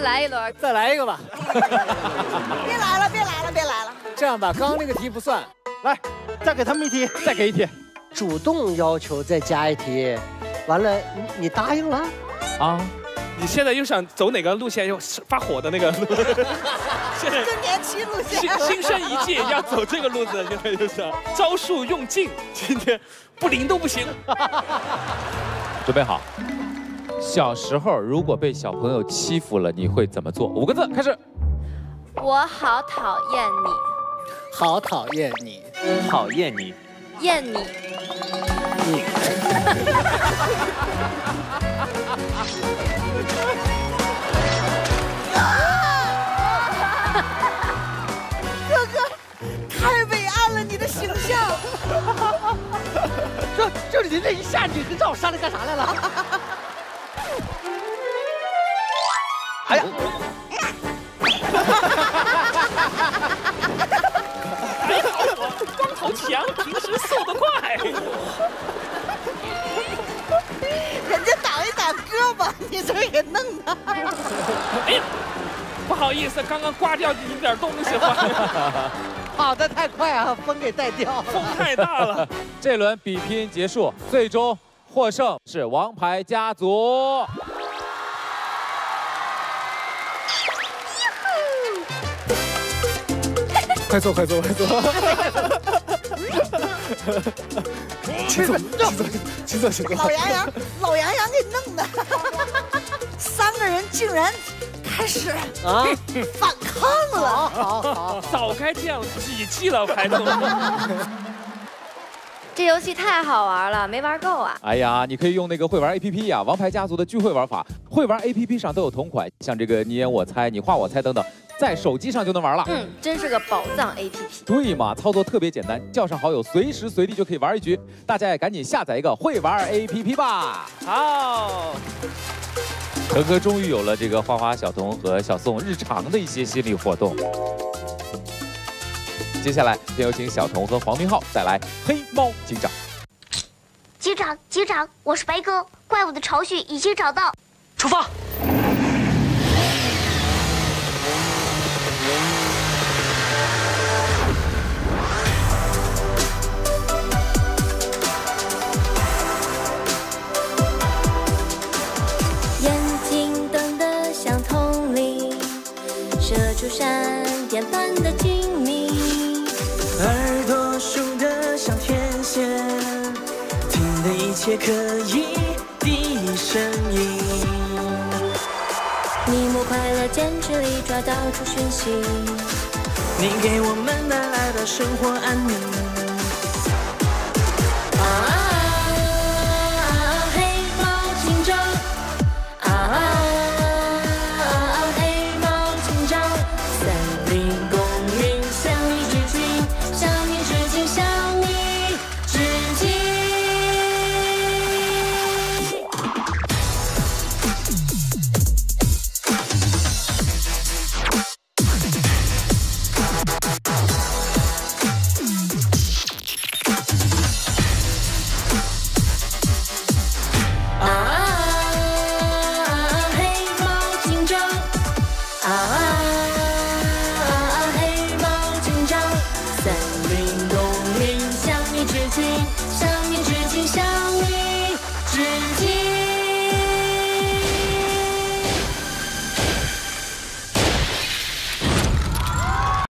来一轮， 再来一个吧。 别来了，别来了，别来了。 这样吧，刚刚那个题不算， 来，再给他们一题，再给一题。 主动要求再加一题，完了你答应了啊？ 你现在又想走哪个路线？又发火的那个路？现在更年期路线。 新生一季要走这个路子，现在就是招数用尽，今天不灵都不行。 准备好。小时候如果被小朋友欺负了，你会怎么做？5个字，开始。 我好讨厌你， 好讨厌你， 讨厌你， 厌你。 你。 哥哥，太伟岸了，你的形象。 就你这一下，你让我上来干啥来了？ 哎呀！ 还好我光头强，平时速度快。 人家挡一挡胳膊，你这给弄的。 哎呀，不好意思，刚刚刮掉你点东西了。 跑得太快啊，风给带掉了， 风太大了。 这轮比拼结束，最终获胜是王牌家族。 快坐，快坐，快坐！请坐，请坐，请坐，请坐。 老杨洋给弄的，3个人竟然开始啊反抗了。 好， 早该这样几季了，孩子们。 这游戏太好玩了，没玩够啊！ 哎呀，你可以用那个会玩 APP 呀，王牌家族的聚会玩法，会玩 APP 上都有同款，像这个你演我猜、你画我猜等等，在手机上就能玩了。 真是个宝藏 APP。 对嘛，操作特别简单，叫上好友，随时随地就可以玩一局。大家也赶紧下载一个会玩 APP 吧。 好。 可可终于有了这个花花、小童和小宋日常的一些心理活动。接下来，先有请小童和黄明昊带来黑猫警长。 警长，警长，我是白鸽，怪物的巢穴已经找到， 出发。 眼睛瞪得像铜铃，射出闪电般的精明。 耳朵竖得像天线，听的一切可以第一声音。 你摸快乐坚持里抓到处讯息， 你给我们带来的生活安宁。